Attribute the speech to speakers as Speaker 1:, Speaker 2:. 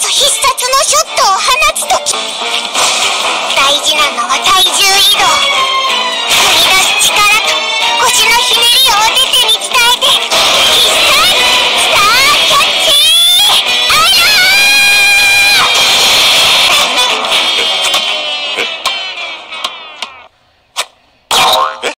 Speaker 1: そ必殺のショットを放つとき、大事なのはタイ